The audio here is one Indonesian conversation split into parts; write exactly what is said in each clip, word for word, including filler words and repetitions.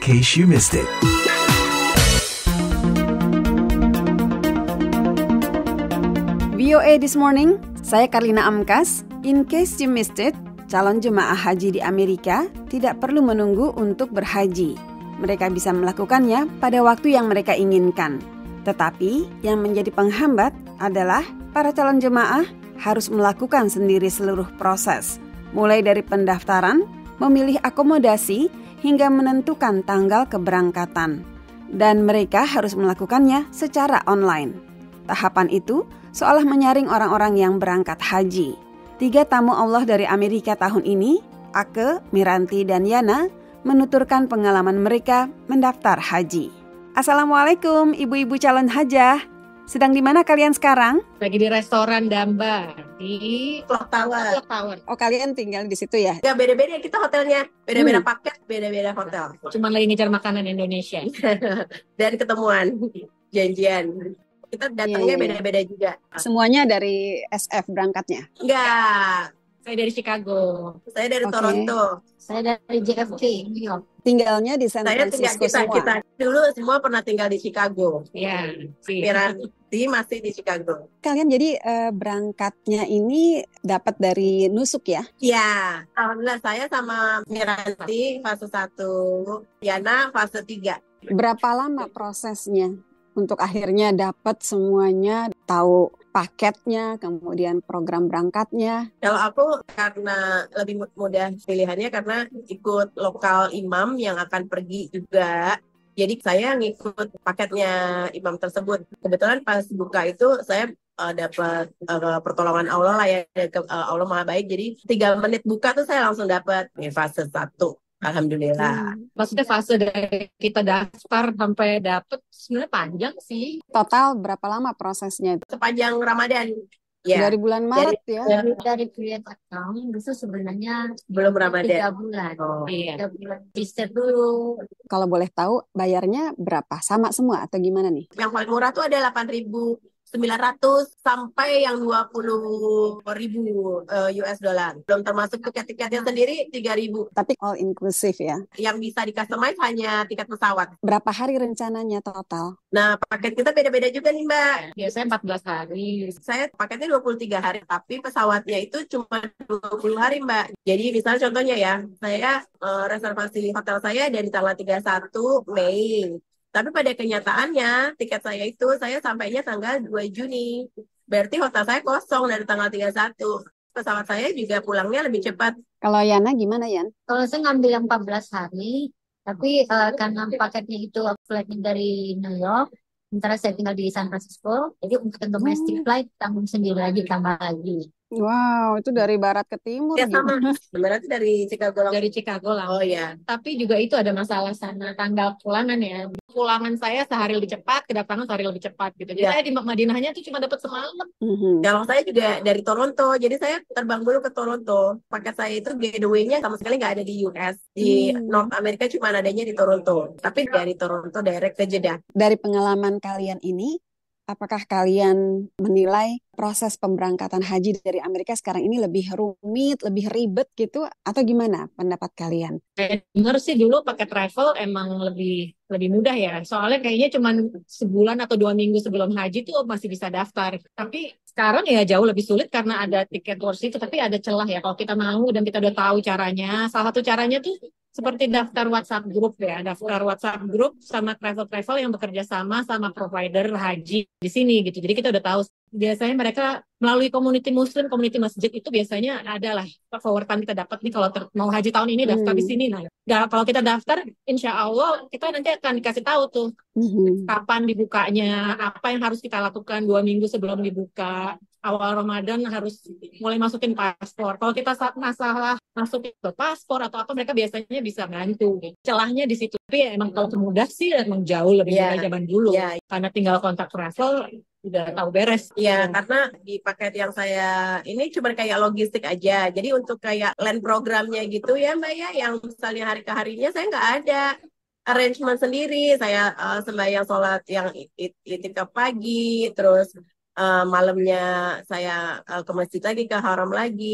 case you missed it. V O A This Morning, saya Karlina Amkas. In case you missed it, calon jemaah haji di Amerika tidak perlu menunggu untuk berhaji. Mereka bisa melakukannya pada waktu yang mereka inginkan. Tetapi yang menjadi penghambat adalah para calon jemaah harus melakukan sendiri seluruh proses, mulai dari pendaftaran, memilih akomodasi, hingga menentukan tanggal keberangkatan. Dan mereka harus melakukannya secara online. Tahapan itu seolah menyaring orang-orang yang berangkat haji. Tiga tamu Allah dari Amerika tahun ini, Ake, Miranti, dan Yana, menuturkan pengalaman mereka mendaftar haji. Assalamualaikum ibu-ibu calon hajah. Sedang di mana kalian sekarang? Lagi di restoran Damba di Clock Tower. Clock Tower. Oh, kalian tinggal di situ ya? Gak beda-beda kita hotelnya, beda-beda Hmm. paket, beda-beda hotel. Cuma lagi ngejar makanan Indonesia. Dan ketemuan, janjian. Kita datangnya Iya, iya. beda-beda juga. Semuanya dari S F berangkatnya? Enggak, Saya dari Chicago. saya dari Oke. Toronto. Saya dari J F K, New York. Tinggalnya di San Saya tinggal Francisco kita, semua? kita dulu semua pernah tinggal di Chicago. Ya, sih. Miranti masih di Chicago. Kalian jadi eh, berangkatnya ini dapat dari nusuk ya? Ya, alhamdulillah saya sama Miranti fase satu, Yana fase tiga. Berapa lama prosesnya untuk akhirnya dapat semuanya, tahu paketnya, kemudian program berangkatnya? Kalau aku karena lebih mudah pilihannya karena ikut lokal imam yang akan pergi juga. Jadi saya ngikut paketnya imam tersebut. Kebetulan pas buka itu saya uh, dapat uh, pertolongan Allah lah ya. Ke- uh, Allah Maha Baik. Jadi tiga menit buka tuh saya langsung dapat di fase satu. Alhamdulillah. Maksudnya fase dari kita daftar sampai dapet sebenarnya panjang sih. Total berapa lama prosesnya itu? Sepanjang Ramadan. Ya, Dari bulan Maret ya? dari Dari create account itu sebenarnya belum tiga Ramadan. bulan. Oh. Iya. Tiga bulan register dulu. Kalau boleh tahu bayarnya berapa? Sama semua atau gimana nih? Yang paling murah tuh ada delapan ribu sembilan ratus sampai yang dua puluh ribu uh, U S dollar. Belum termasuk tiket-tiketnya sendiri tiga ribu. Tapi all inclusive ya? Yang bisa di-customize hanya tiket pesawat. Berapa hari rencananya total? Nah, paket kita beda-beda juga nih, Mbak. Biasanya empat belas hari. Saya paketnya dua puluh tiga hari, tapi pesawatnya itu cuma dua puluh hari, Mbak. Jadi misalnya contohnya ya, saya eh, reservasi hotel saya dari tanggal tiga puluh satu Mei. Tapi pada kenyataannya, tiket saya itu saya sampainya tanggal dua Juni. Berarti hotel saya kosong dari tanggal tiga puluh satu. Pesawat saya juga pulangnya lebih cepat. Kalau Yana gimana Yan? Kalau saya ngambil yang empat belas hari, tapi eh, karena paketnya itu flightnya dari New York, sementara saya tinggal di San Francisco, jadi untuk yang domestic Hmm. flight tanggung sendiri lagi, tambah lagi. Wow, itu dari barat ke timur Ya gitu. sama. Sebenarnya itu dari Chicago langsung. Dari Chicago lah. Oh ya. Tapi juga itu ada masalah sana tanggal pulangan ya. Pulangan saya sehari lebih cepat, kedatangan sehari lebih cepat gitu. Jadi Ya. saya di Madinahnya tuh cuma dapat semalam. Mhm. Kalau saya juga dari Toronto, jadi saya terbang dulu ke Toronto. Paket saya itu gateway-nya sama sekali nggak ada di U S. Di Hmm. North America cuma adanya di Toronto. Tapi dari Toronto direct ke Jeddah. Dari pengalaman kalian ini, apakah kalian menilai proses pemberangkatan haji dari Amerika sekarang ini lebih rumit, lebih ribet gitu, atau gimana pendapat kalian? Saya dengar sih dulu pakai travel emang lebih lebih mudah ya. Soalnya kayaknya cuma sebulan atau dua minggu sebelum haji tuh masih bisa daftar. Tapi sekarang ya jauh lebih sulit karena ada tiket tours itu. Tapi ada celah ya kalau kita mau dan kita udah tahu caranya. Salah satu caranya tuh seperti daftar WhatsApp group ya. Daftar WhatsApp group sama travel-travel yang bekerja sama sama provider haji di sini gitu. Jadi kita udah tahu. Biasanya mereka melalui community muslim, community masjid itu biasanya adalah forwardan kita dapat nih kalau ter- mau haji tahun ini daftar di Hmm. sini. Nah, da- kalau kita daftar, insya Allah kita nanti akan dikasih tahu tuh Mhm. kapan dibukanya, apa yang harus kita lakukan dua minggu sebelum dibuka. Awal Ramadan harus mulai masukin paspor. Kalau kita saat masalah masukin ke paspor atau apa, mereka biasanya bisa bantu. Celahnya di situ. Tapi ya emang kalau mudah sih emang jauh lebih Ya. mudah zaman dulu. Ya. Karena tinggal kontak travel, udah tahu beres. Ya, karena di paket yang saya ini cuma kayak logistik aja. Jadi untuk kayak land programnya gitu ya Mbak ya, yang misalnya hari ke harinya saya nggak ada arrangement sendiri. Saya uh, sembahyang sholat yang itikaf pagi, terus uh, malamnya saya uh, ke masjid lagi, ke haram lagi.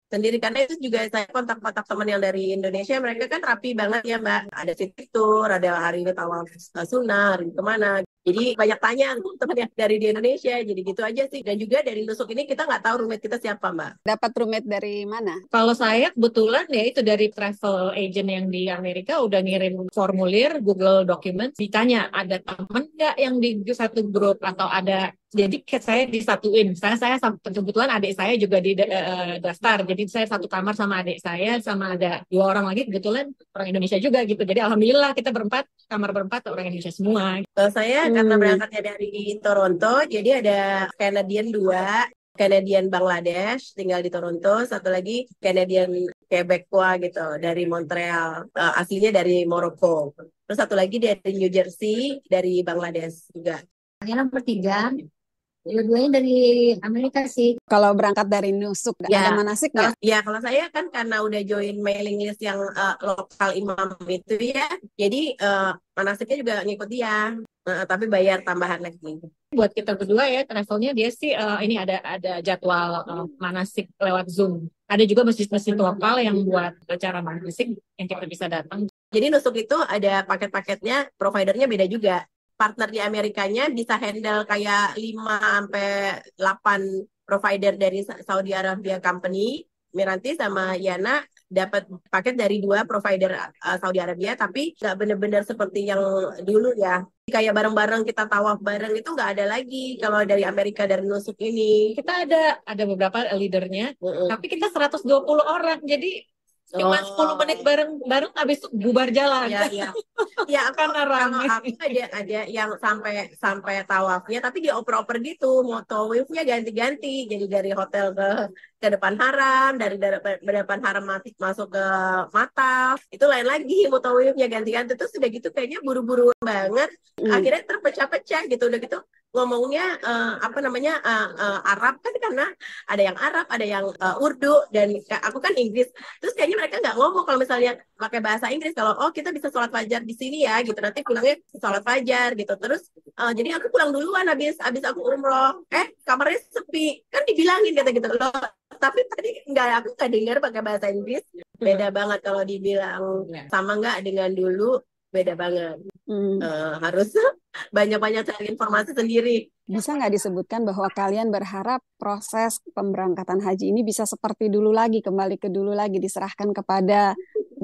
sendiri, karena itu juga saya kontak-kontak teman yang dari Indonesia, mereka kan rapi banget ya Mbak, ada city tour, ada hari ini tawaf uh, sunnah, hari ini kemana, jadi banyak tanya teman yang dari di Indonesia, jadi gitu aja sih. Dan juga dari Nusuk ini kita nggak tahu roommate kita siapa Mbak. Dapat roommate dari mana? Kalau saya kebetulan ya itu dari travel agent yang di Amerika udah ngirim formulir Google Document, ditanya ada teman nggak yang di satu grup atau ada. Jadi saya disatuin. Saya saya sam- kebetulan adik saya juga di eh, daftar. Jadi saya satu kamar sama adik saya, sama ada dua orang lagi kebetulan orang Indonesia juga gitu. Jadi alhamdulillah kita berempat, kamar berempat orang Indonesia semua. Kalau saya karena Hmm. berangkatnya dari Toronto, jadi ada Canadian dua, Canadian Bangladesh tinggal di Toronto, satu lagi Canadian Quebecois gitu dari Montreal, eh, aslinya dari Maroko. Terus satu lagi dari New Jersey, dari Bangladesh juga. Yang nomor tiga, dua-duanya dari Amerika sih. Kalau berangkat dari Nusuk, Ya, ada manasik Kalau, nggak? ya kalau saya kan karena udah join mailing list yang eh, lokal imam itu ya, jadi eh, manasiknya juga ngikut dia, Eh, tapi bayar tambahan lagi. Buat kita berdua ya travelnya dia sih eh, ini ada ada jadwal eh, manasik lewat Zoom. Ada juga masjid-masjid lokal yang buat acara manasik yang kita bisa datang. Jadi Nusuk itu ada paket-paketnya, providernya beda juga. Partner di Amerikanya bisa handle kayak lima sampai delapan provider dari Sa- Saudi Arabia Company. Miranti sama Yana dapat paket dari dua provider uh, Saudi Arabia, tapi nggak bener-bener seperti yang dulu ya. Kayak bareng-bareng kita tawaf bareng itu nggak ada lagi kalau dari Amerika, dari Nusuk ini. Kita ada ada beberapa leadernya, Mm-mm. tapi kita seratus dua puluh orang. Jadi cuma sepuluh menit bareng bareng habis itu bubar jalan. Ya, ya. Ya, aku, Karena kalau rame. aku ada ada yang sampai sampai tawafnya, tapi dia oper-oper gitu, moto wave-nya ganti-ganti. Jadi dari hotel ke ke depan haram, dari dari ke depan haram masuk masuk ke Mataf, itu lain lagi moto wave-nya ganti-ganti. Terus udah gitu kayaknya buru-buru banget. Hmm. Akhirnya terpecah-pecah gitu, udah gitu ngomongnya eh, apa namanya eh, eh, Arab kan, karena ada yang Arab, ada yang eh, Urdu, dan ka- aku kan Inggris. Terus kayaknya mereka nggak ngomong kalau misalnya pakai bahasa Inggris, kalau oh kita bisa sholat fajar di sini ya gitu, nanti pulangnya sholat fajar gitu. Terus eh, jadi aku pulang duluan habis habis aku umroh, eh kamarnya sepi, kan dibilangin kata gitu loh. Tapi tadi nggak, aku nggak dengar pakai bahasa Inggris. Beda banget kalau dibilang Ya. sama nggak dengan dulu, beda banget. Hmm. Eh, harus banyak-banyak cari informasi sendiri. Bisa nggak disebutkan bahwa kalian berharap proses pemberangkatan haji ini bisa seperti dulu lagi, kembali ke dulu lagi, diserahkan kepada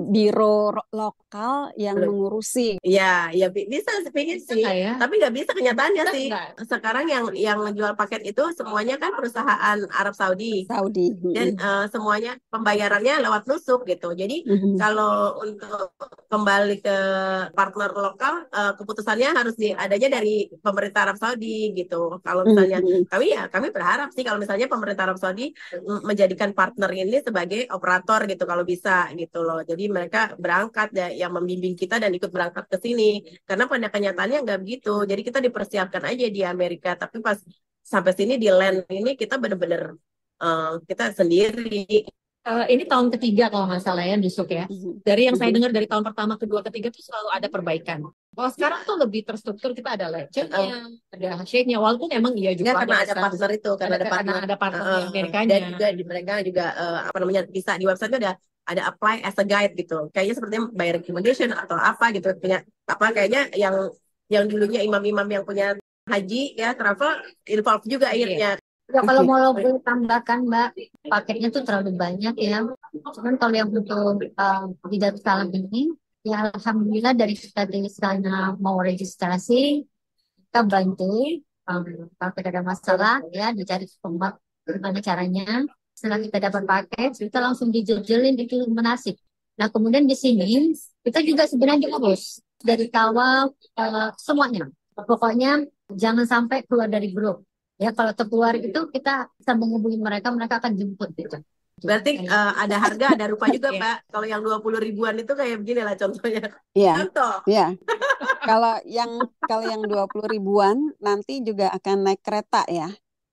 biro ro- lokal yang Belum. mengurusi? Ya, ya bi- bisa sepingin Bisa sih. nggak ya? Tapi nggak bisa kenyataannya Bisa sih. nggak? Sekarang yang yang jual paket itu semuanya kan perusahaan Arab Saudi. Saudi. Dan Mm-mm. eh, semuanya pembayarannya lewat nusuk gitu. Jadi Mhm. kalau untuk kembali ke partner lokal, eh, keputusannya harus di, adanya dari pemerintah Arab Saudi gitu. Kalau misalnya Mhm. kami ya kami berharap sih kalau misalnya pemerintah Arab Saudi mm, menjadikan partner ini sebagai operator gitu kalau bisa gitu loh. Jadi mereka berangkat ya, yang membimbing kita dan ikut berangkat ke sini. Karena pada kenyataannya nggak begitu. Jadi kita dipersiapkan aja di Amerika, tapi pas sampai sini di land ini kita bener-bener eh, kita sendiri. Eh, ini tahun ketiga kalau nggak salah ya Nusuk ya. Mhm. Dari yang saya Mhm. dengar dari tahun pertama, kedua, ketiga tuh selalu ada perbaikan. Kalau sekarang tuh lebih terstruktur, kita ada lecturenya, ada shade-nya. Walaupun emang iya Ya juga karena ada partner itu, karena ada ada, partner. karena ada partner di Eh, Amerikanya. dan juga di mereka juga eh, apa namanya bisa di website ada ada apply as a guide gitu. Kayaknya sepertinya bayar recommendation atau apa gitu, punya apa kayaknya yang yang dulunya imam-imam yang punya haji ya travel involved juga Iya. akhirnya. Ya kalau Oke. mau boleh tambahkan Mbak, paketnya tuh terlalu banyak ya. Cuman kalau yang untuk uh, di Darussalam ini, ya Alhamdulillah dari kita dari sana mau registrasi, kita bantu. Um, kalau tidak ada masalah, ya dicari tempat gimana caranya. Setelah kita dapat paket, kita langsung dijeljelin itu menasik. Nah kemudian di sini kita juga sebenarnya urus dari tawaf uh, semuanya. Pokoknya jangan sampai keluar dari grup. Ya kalau terkeluar itu kita bisa menghubungi mereka, mereka akan jemput gitu. Berarti eh, ada harga, ada rupa juga, Iya. Mbak. Kalau yang dua puluh ribuan itu kayak begini lah contohnya. Iya, Contoh. iya. Kalau yang kalau yang dua puluh ribuan nanti juga akan naik kereta ya.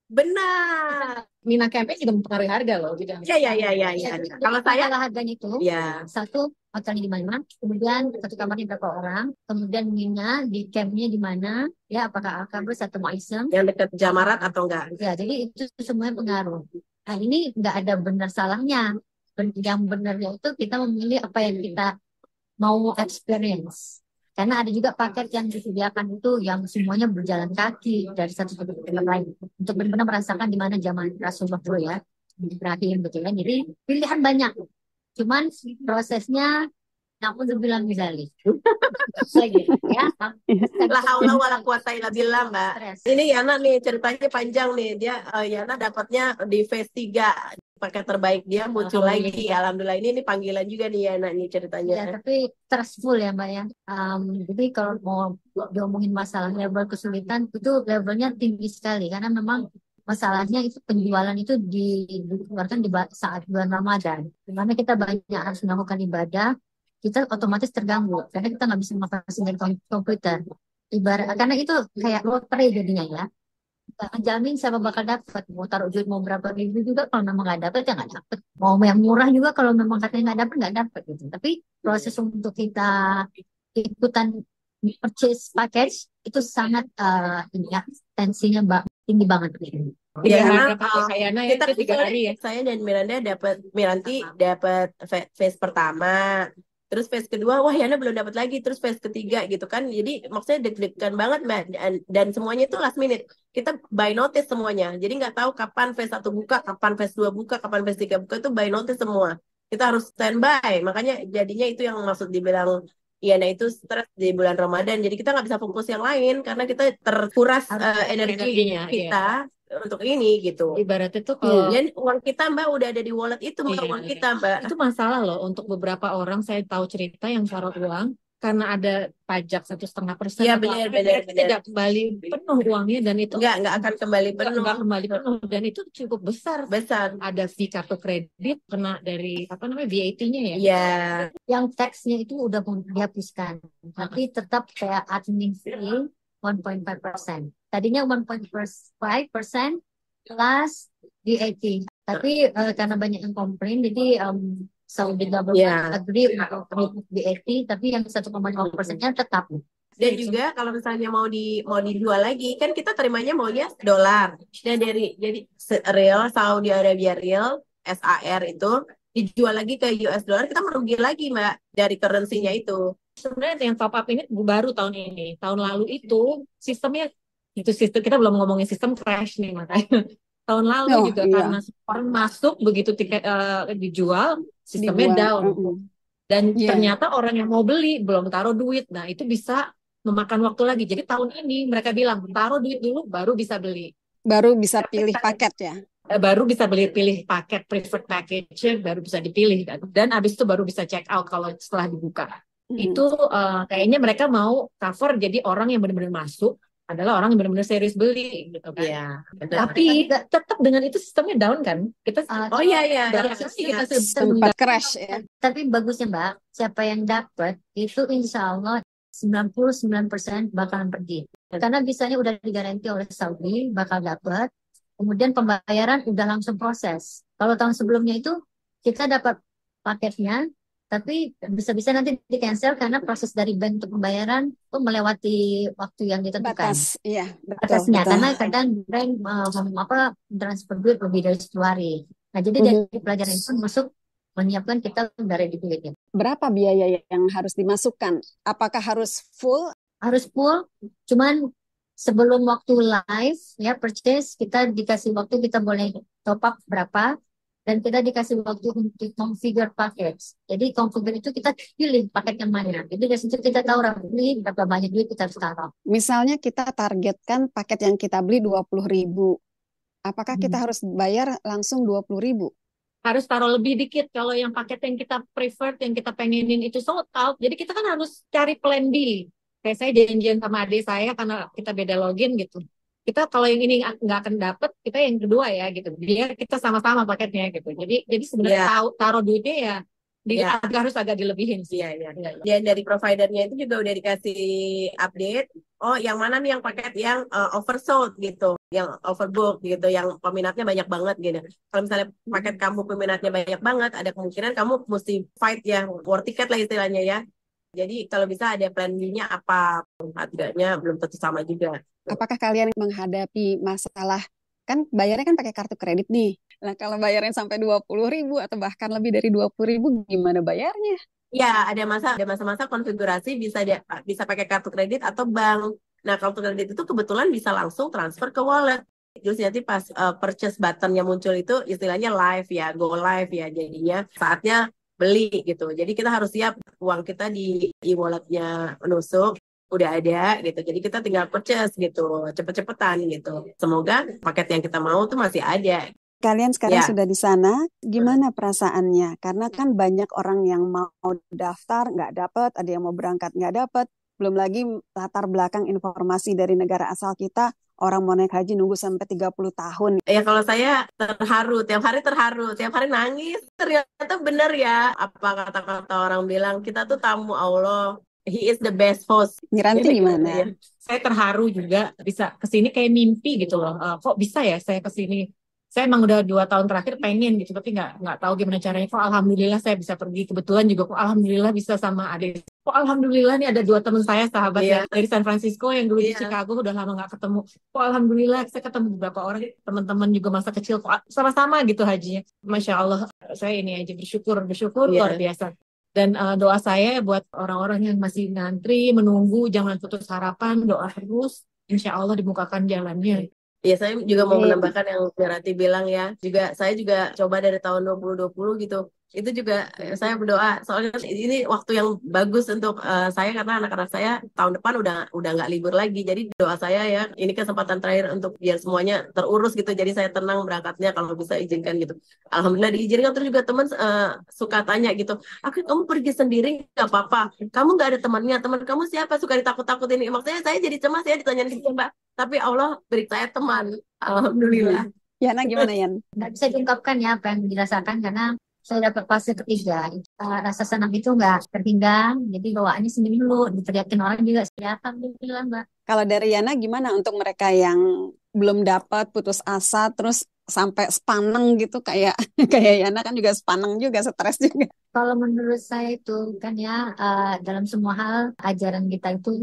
Benar. Mina Campaign juga mempengaruhi harga loh. Gitu. Ya, ya, ya, ya, ya. Jadi Kalau saya, masalah harganya itu ya, satu hotelnya di mana, kemudian satu kamarnya berapa orang, kemudian Mina di campnya di mana, ya apakah Akabers atau Maisem, yang dekat Jamarat atau enggak? ya jadi itu semuanya pengaruh. Nah, ini nggak ada benar salahnya. Ben- Yang benarnya itu kita memilih apa yang kita mau experience. Karena ada juga paket yang disediakan itu yang semuanya berjalan kaki dari satu titik ke tempat lain. Untuk benar-benar merasakan di mana zaman Rasulullah dulu ya. Ibrahim gitu kan. Jadi pilihan banyak. Cuman prosesnya namun bilang misalnya lagi ya. La haula wala quwata illa billah, Mbak. Stres. Ini Yana nih ceritanya panjang nih. Dia eh, Yana dapatnya di phase tiga. Paket terbaik dia muncul lagi. Alhamdulillah. Alhamdulillah ini ini panggilan juga nih Yana nih ceritanya. Ya, tapi stressful ya Mbak ya. Um, jadi kalau mau diomongin masalah level kesulitan itu levelnya tinggi sekali karena memang masalahnya itu penjualan itu di- dikeluarkan di ba- saat bulan Ramadan. Di mana kita banyak harus melakukan ibadah, kita otomatis terganggu karena kita nggak bisa ngelakuin dari kom- komputer. Ibarat karena itu kayak lotre jadinya ya. Nggak ngejamin siapa bakal dapat. Mau taruh duit mau berapa ribu juga kalau memang nggak dapat ya nggak dapat. Mau yang murah juga kalau memang katanya nggak dapat nggak dapat gitu. Tapi proses untuk kita ikutan purchase package itu sangat eh, ini ya tensinya mbak tinggi banget gitu. Tiga Ya, karena hari pakai uh, Sayana ya kita itu tiga hari ya. saya dan Miranda dapat Miranti dapat fa- phase pertama, terus phase kedua, wah Yana belum dapat lagi, terus phase ketiga gitu kan. Jadi maksudnya deg-degan banget Mbak, dan, dan semuanya itu last minute. Kita by notice semuanya. Jadi nggak tahu kapan phase satu buka, kapan phase dua buka, kapan phase tiga buka, itu by notice semua. Kita harus standby. Makanya jadinya itu yang maksud dibilang Yana itu stres di bulan Ramadan. Jadi kita nggak bisa fokus yang lain karena kita terkuras uh, energi Energinya, kita untuk ini gitu. Ibaratnya tuh kalau Dan uang kita Mbak udah ada di wallet itu Mbak, Iya, uang iya. kita Mbak. itu masalah loh untuk beberapa orang. Saya tahu cerita yang taruh uang karena ada pajak satu setengah persen Iya, atau benar, apa, benar, mereka benar. tidak kembali penuh uangnya dan itu Nggak, nggak akan kembali nggak penuh. nggak kembali penuh dan itu cukup besar. Besar. Ada fee kartu kredit kena dari apa namanya V A T-nya ya. Iya. Yang teksnya itu udah mau dihapuskan, tapi tetap kayak admin fee one point five persen. Tadinya one point five persen plus V A T. Tapi eh, karena banyak yang komplain, jadi um, Saudi government Iya. agree untuk remove V A T, tapi yang satu koma lima persennya tetap. Dan juga kalau misalnya mau di mau dijual lagi, kan kita terimanya maunya dolar. Dan dari jadi se- real Saudi Arabia real S A R itu dijual lagi ke U S dollar, kita merugi lagi Mbak dari currency-nya itu. Sebenarnya yang top up ini baru tahun ini. Tahun lalu itu sistemnya itu sistem kita belum ngomongin sistem crash nih makanya. Tahun lalu Oh, juga iya. karena orang masuk begitu tiket eh, dijual sistemnya Dibuang. down. Mm-mm. Dan Iya. ternyata orang yang mau beli belum taruh duit. Nah, itu bisa memakan waktu lagi. Jadi tahun ini mereka bilang taruh duit dulu baru bisa beli. Baru bisa pilih paket ya. Eh, baru bisa beli pilih paket preferred package baru bisa dipilih kan. Dan habis itu baru bisa check out kalau setelah dibuka. Mm-mm. Itu eh, kayaknya mereka mau cover jadi orang yang benar-benar masuk adalah orang yang benar-benar serius beli gitu kan. Iya. benar. Tapi tetap dengan itu sistemnya down kan. Kita Uh, Oh iya iya. dalam Iya, sisi iya. kita Sempat crash ya. tapi bagusnya Mbak, siapa yang dapat itu insya Allah sembilan puluh sembilan persen bakalan pergi. Karena bisanya udah digaransi oleh Saudi bakal dapat. Kemudian pembayaran udah langsung proses. Kalau tahun sebelumnya itu kita dapat paketnya, tapi bisa-bisa nanti di cancel karena proses dari bank untuk pembayaran itu melewati waktu yang ditentukan. Batas. Iya, betul, Batasnya betul. karena kadang bank uh, apa transfer duit lebih dari sepuluh hari. Nah jadi dari Mhm. pelajaran itu masuk menyiapkan kita udah ready duitnya. Berapa biaya yang harus dimasukkan? Apakah harus full? Harus full, cuman sebelum waktu live ya purchase kita dikasih waktu kita boleh top up berapa dan kita dikasih waktu untuk configure package. Jadi configure itu kita pilih paket yang mana. Jadi dari situ kita tahu roughly berapa banyak duit kita harus taruh. Misalnya kita targetkan paket yang kita beli dua puluh ribu. Apakah kita Hmm. harus bayar langsung dua puluh ribu? harus taruh lebih dikit kalau yang paket yang kita preferred, yang kita pengenin itu sold out. Jadi kita kan harus cari plan B. Kayak saya janjian sama adik saya karena kita beda login gitu. Kita kalau yang ini nggak akan dapet, kita yang kedua ya gitu. Biar kita sama-sama paketnya gitu. Jadi jadi sebenarnya Iya. tahu taruh duitnya ya di, Iya. agak harus agak dilebihin sih. Iya, iya. Dan dari providernya itu juga udah dikasih update. Oh, yang mana nih yang paket yang uh, oversold gitu, yang overbook gitu, yang peminatnya banyak banget gitu. Kalau misalnya paket kamu peminatnya banyak banget, ada kemungkinan kamu mesti fight ya, war ticket lah istilahnya ya. Jadi kalau bisa ada plan B-nya apa, harganya belum tentu sama juga. Apakah kalian menghadapi masalah, kan bayarnya kan pakai kartu kredit nih. Nah, kalau bayarnya sampai dua puluh ribu atau bahkan lebih dari dua puluh ribu, gimana bayarnya? Ya, ada masa ada masa-masa konfigurasi bisa dia bisa pakai kartu kredit atau bank. Nah, kartu kredit itu kebetulan bisa langsung transfer ke wallet. Terus nanti pas uh, purchase button yang muncul itu istilahnya live ya, go live ya. Jadinya saatnya beli gitu. Jadi kita harus siap uang kita di e-walletnya menusuk, udah ada gitu. Jadi kita tinggal purchase gitu, cepet-cepetan gitu. Semoga paket yang kita mau tuh masih ada. Kalian sekarang Ya. sudah di sana, gimana perasaannya? Karena kan banyak orang yang mau daftar, nggak dapat, ada yang mau berangkat, nggak dapat. Belum lagi latar belakang informasi dari negara asal kita, orang mau naik haji nunggu sampai tiga puluh tahun. Ya kalau saya terharu, tiap hari terharu, tiap hari nangis. Ternyata benar ya, apa kata-kata orang bilang, kita tuh tamu Allah. He is the best host. Miranti Jadi, gimana? ya. Saya terharu juga bisa kesini kayak mimpi gitu loh. Uh, kok bisa ya saya kesini? Saya emang udah dua tahun terakhir pengen gitu, tapi nggak nggak tahu gimana caranya. Kok alhamdulillah saya bisa pergi. Kebetulan juga kok alhamdulillah bisa sama adik. Kok alhamdulillah nih ada dua teman saya sahabat Iya. ya dari San Francisco yang dulu di Iya. Chicago udah lama nggak ketemu. Kok alhamdulillah saya ketemu beberapa orang teman-teman juga masa kecil kok sama-sama gitu hajinya. Masya Allah, saya ini aja bersyukur bersyukur Iya. luar biasa. Dan uh, doa saya buat orang-orang yang masih ngantri menunggu jangan putus harapan, doa terus. Insya Allah dibukakan jalannya. Ya, saya juga mau Amin. menambahkan yang Berarti bilang ya. Juga saya juga coba dari tahun dua ribu dua puluh gitu. Itu juga eh, saya berdoa. Soalnya ini waktu yang bagus untuk eh, saya karena anak-anak saya tahun depan udah udah nggak libur lagi. Jadi doa saya ya, ini kesempatan terakhir untuk biar semuanya terurus gitu. Jadi saya tenang berangkatnya kalau bisa izinkan gitu. Alhamdulillah diizinkan. Terus juga teman eh, suka tanya gitu. Aku kamu pergi sendiri nggak apa-apa. Kamu nggak ada temannya. Teman kamu siapa? Suka ditakut-takutin. Maksudnya saya jadi cemas ya ditanyain gitu Mbak. Tapi Allah beri saya teman. Alhamdulillah. Yana gimana, Yan? Nggak bisa diungkapkan ya apa yang dirasakan karena saya dapat fase ketiga. Uh, rasa senang itu nggak terhingga. Jadi bawaannya sendiri dulu. Diteriakin orang juga. Ya, alhamdulillah Mbak. Kalau dari Yana gimana untuk mereka yang belum dapat, putus asa, terus sampai sepaneng gitu kayak kayak Yana kan juga sepaneng juga, stres juga. Kalau menurut saya itu kan ya uh, dalam semua hal ajaran kita itu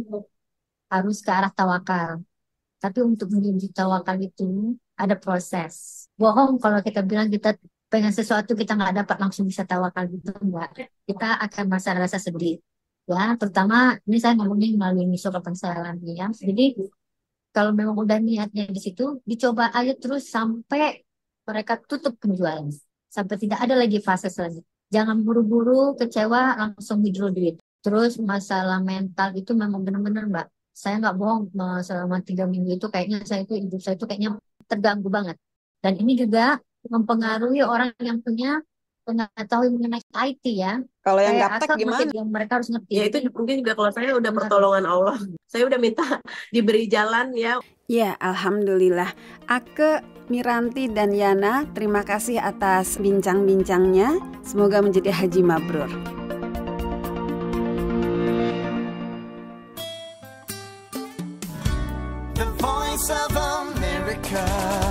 harus ke arah tawakal. Tapi untuk menuju tawakal itu ada proses. Bohong kalau kita bilang kita pengen sesuatu kita nggak dapat langsung bisa tawakal gitu enggak. Kita akan merasa rasa sedih. Ya, terutama ini saya ngomongin melalui misal pensalaan ya. Jadi kalau memang udah niatnya di situ, dicoba aja terus sampai mereka tutup penjualan. Sampai tidak ada lagi fase selanjutnya. Jangan buru-buru kecewa langsung withdraw duit. Terus masalah mental itu memang benar-benar Mbak. Saya nggak bohong selama tiga minggu itu kayaknya saya itu hidup saya itu kayaknya terganggu banget. Dan ini juga mempengaruhi orang yang punya pengetahuan mengenai I T ya. Kalau yang Kayak gaptek asal gimana? masih yang mereka harus ngerti. Ya itu mungkin juga kalau saya udah pertolongan Allah. Saya udah minta diberi jalan ya. Ya, alhamdulillah. Ake, Miranti, dan Yana, terima kasih atas bincang-bincangnya. Semoga menjadi haji mabrur. The Voice of America.